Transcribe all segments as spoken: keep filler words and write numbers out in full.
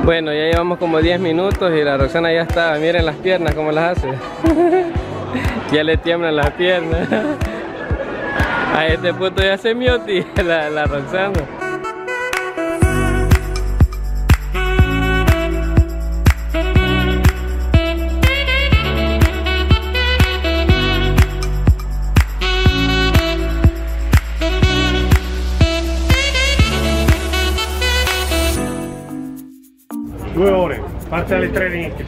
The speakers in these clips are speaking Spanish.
Bueno, ya llevamos como diez minutos y la Roxana ya está. Miren las piernas cómo las hace. Ya le tiemblan las piernas. A este punto ya se mioti la, la Roxana. Due ore, parte alle tre veinte.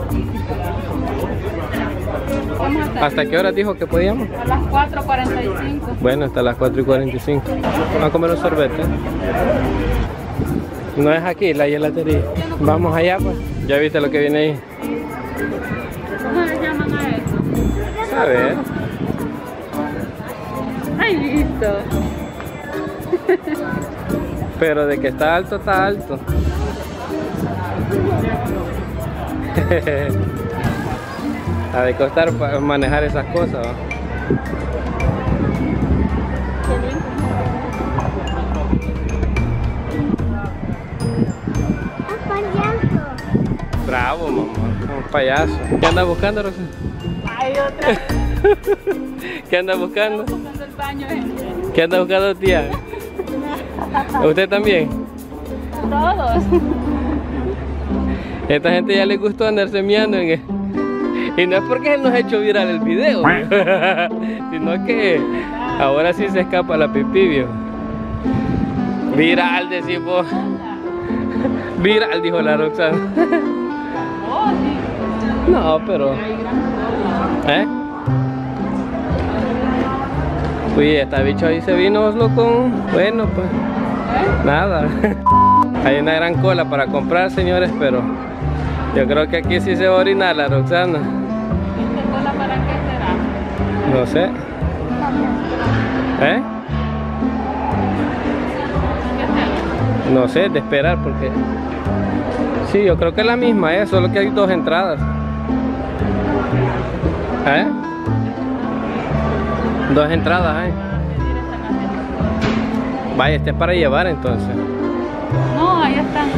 ¿Hasta qué hora dijo que podíamos? A las cuatro cuarenta y cinco. Bueno, hasta las cuatro y cuarenta y cinco. Vamos a comer un sorbete. No es aquí la gelatería. Vamos allá pues. ¿Ya viste lo que viene ahí? ¿Cómo le llaman a eso? A ver. Ay, listo. Pero de que está alto, está alto. Ha de costar manejar esas cosas, ¿va? Bravo, mamá, un payaso. ¿Qué anda buscando, Rosa? Ay, otra vez. ¿Qué anda buscando? Buscando el baño, ¿eh? ¿Qué anda buscando, tía? ¿Usted también? Todos. Esta gente ya le gustó andar semeando en el... Y no es porque él nos ha hecho viral el video, sino que ahora sí se escapa la pipí, viejo. Viral, decimos. Viral, dijo la Roxana. No, pero... ¿Eh? Uy, esta bicho ahí se vino, loco. Bueno, pues... Nada. Hay una gran cola para comprar, señores, pero... Yo creo que aquí sí se va a orinar la Roxana. ¿Esta cola para qué será? No sé. ¿Eh? ¿Qué será? No sé, de esperar porque... Sí, yo creo que es la misma, ¿eh? Solo que hay dos entradas. ¿Eh? Dos entradas, ¿eh? Vaya, este es para llevar entonces. No, ahí están.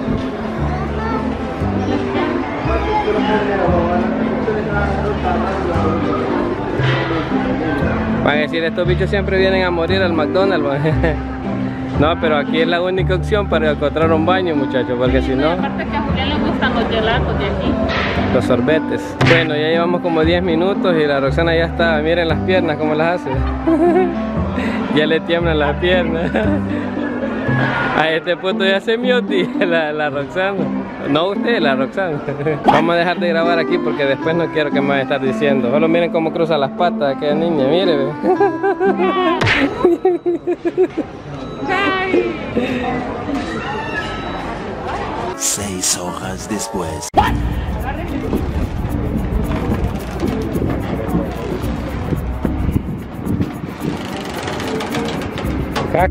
Van a decir, estos bichos siempre vienen a morir al McDonald's. No, pero aquí es la única opción para encontrar un baño, muchachos, porque si no... Aparte que a Julián le gustan los gelatos de aquí. Los sorbetes. Bueno, ya llevamos como diez minutos y la Roxana ya está. Miren las piernas cómo las hace. Ya le tiemblan las piernas. A este punto ya se mioti la, la Roxana. No usted, la Roxana. Vamos a dejar de grabar aquí porque después no quiero que me vaya a estar diciendo. Solo miren cómo cruza las patas aquella niña, mire. Seis horas después. Cac.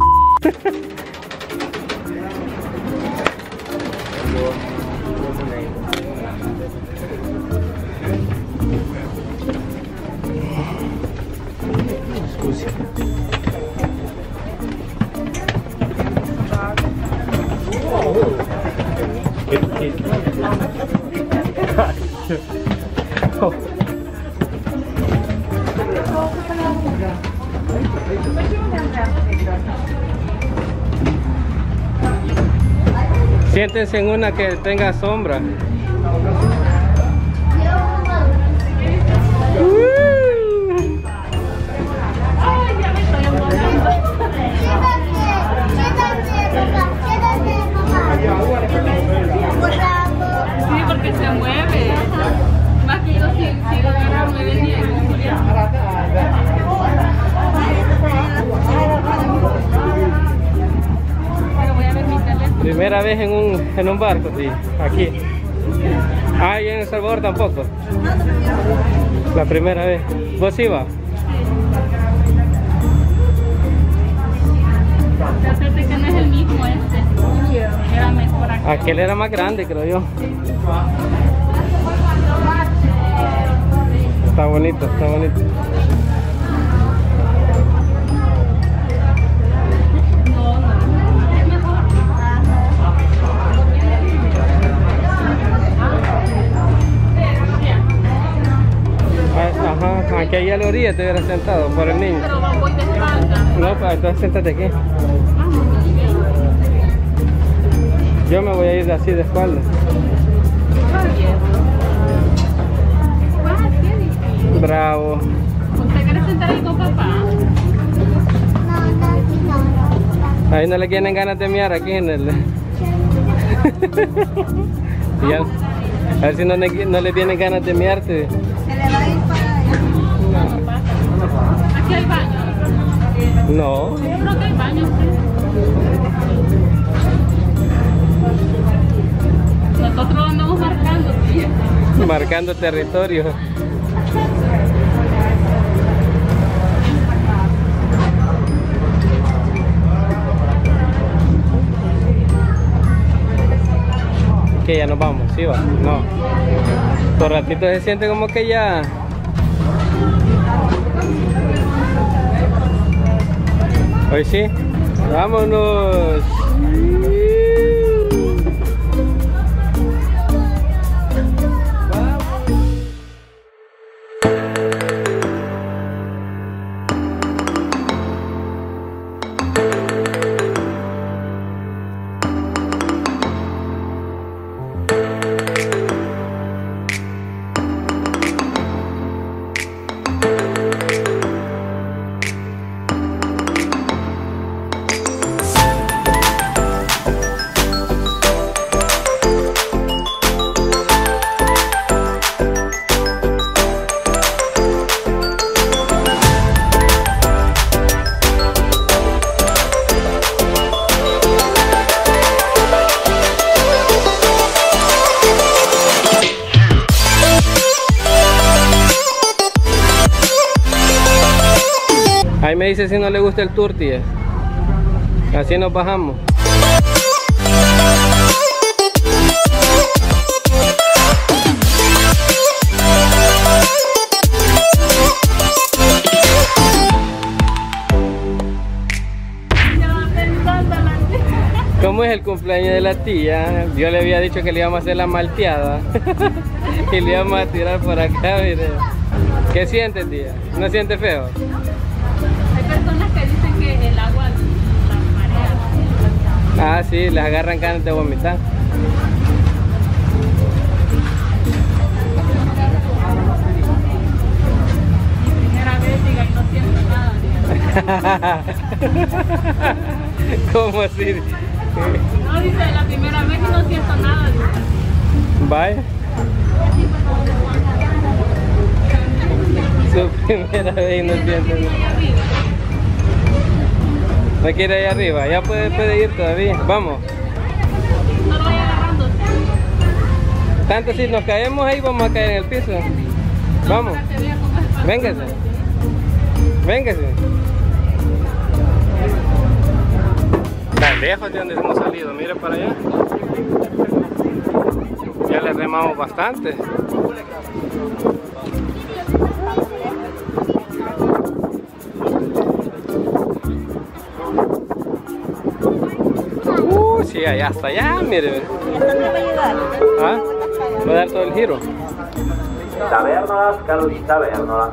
Siéntense en una que tenga sombra. Sí, porque se mueve. Más que yo si, si lo hubiera muy bien con Julián. Pero voy a ver mi teléfono. Primera vez en un, en un barco, sí, aquí. Ah, y en El Salvador tampoco. La primera vez. ¿Vos ibas? Fíjate que no es el mismo este. Era mejor aquel. Aquel era más grande, creo yo. Está bonito, está bonito. No, no. Es mejor. Es que ahí a la orilla te hubieras sentado por el niño. Pero voy de espalda. No, pues entonces siéntate aquí. Yo me voy a ir así de espalda. Bravo. ¿Usted quiere sentar ahí con papá? Ahí no le tienen ganas de miar aquí en el... Ya, a ver si no le, no le tienen ganas de miarte. Se le va a ir para allá. ¿Aquí hay baño? No. Yo creo que hay baño. Nosotros andamos marcando, tía. Marcando territorio. Que ya nos vamos, ¿sí va? No. Por ratito se siente como que ya... Hoy sí. Vámonos. Ahí me dice si no le gusta el tour, tía. Así nos bajamos. ¿Cómo es el cumpleaños de la tía? Yo le había dicho que le íbamos a hacer la malteada y le íbamos a tirar por acá, mire. ¿Qué siente, tía? ¿No siente feo? Hay personas que dicen que el agua las marea. Ah, sí, les agarran ganas de vomitar. Primera vez, diga, y no siento nada. ¿Cómo así? No, dice, la primera vez y no siento nada. Dice. Vaya. Su primera vez y no siente nada. ¿No quiere ahí arriba? Ya puede, puede ir todavía. Vamos. No lo voy agarrando. Tanto si nos caemos ahí vamos a caer en el piso. Vamos. Véngase. Véngase. Tan lejos de donde hemos salido. Mire para allá. Ya le remamos bastante. Uh, sí, allá hasta allá, mire. ¿Ah? ¿Va a dar todo el giro? Tabernolas, Carlos Tabernolas.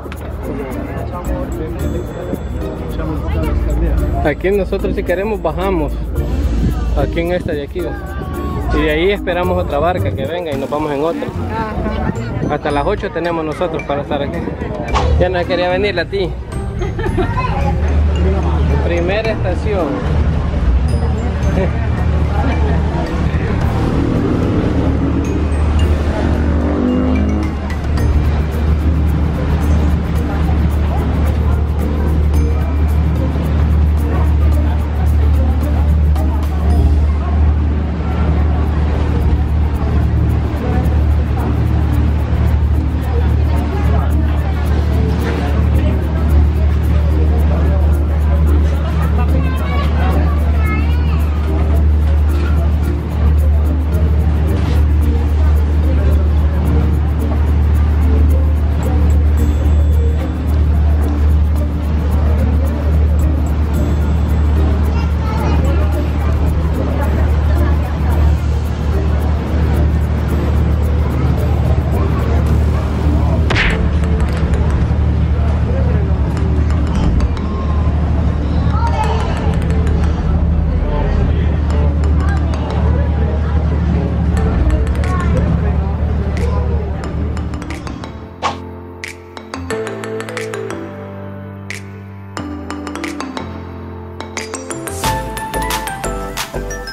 Aquí nosotros si queremos bajamos. Aquí en esta de aquí. Y de ahí esperamos otra barca que venga y nos vamos en otra. Hasta las ocho tenemos nosotros para estar aquí. Ya no quería venir a ti. Primera estación. Bye.